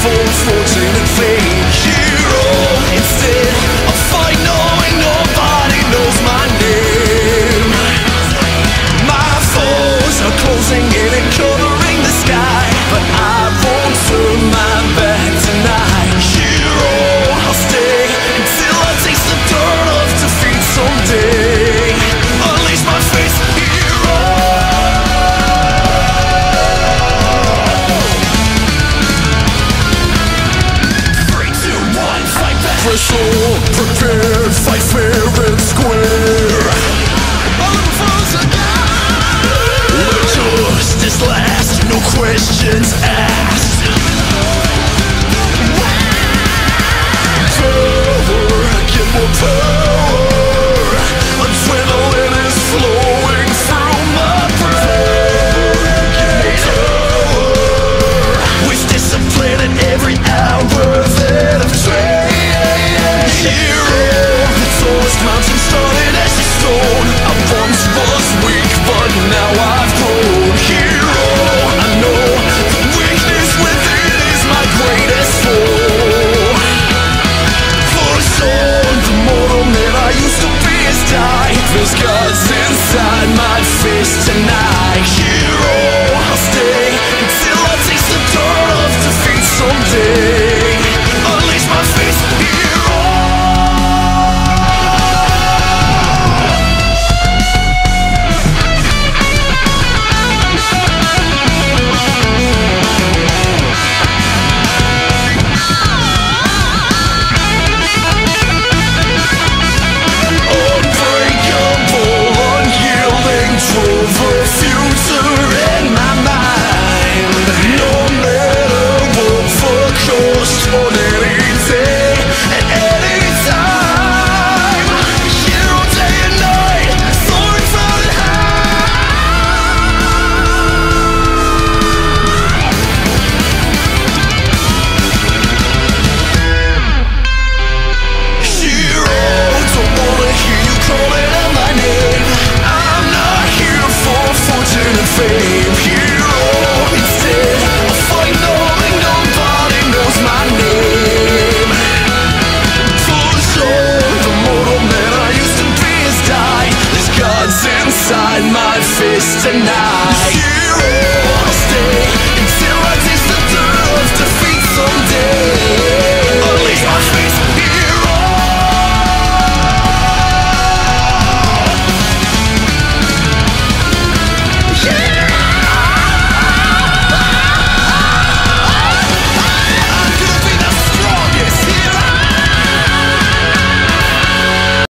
for fortune and fame. Hero instead of fight knowing nobody knows my name. My foes are closing in and covering the sky, but I won't turn my back tonight. Hero, I'll stay until I taste the dirt of defeat someday. Unleash my face, hero. 3, 2, 1, fight back. Fresh all prepared, fight fair and square. Let justice last, no questions asked. Power, get more power. Adrenaline is flowing through my brain. Get more power. With discipline in every hour that I've trained. Hero, the tallest mountain started as a stone. I once was weak, but now I've grown. Hero, I know the weakness within is my greatest foe. For a soul, the mortal man I used to be has died. There's gods inside my fist tonight. Hero, I'll stay until I taste the dirt of defeat someday. Unleash my face, hero. Drove a future in my mind. No matter what for cost, on any day and any time. Hero day and night, soaring proud and Hero, don't wanna hear you calling out my name. I'm not here for fortune and fame. Hero instead of fight knowing nobody knows my name. For sure, the mortal man I used to be has died. There's gods inside my fist tonight.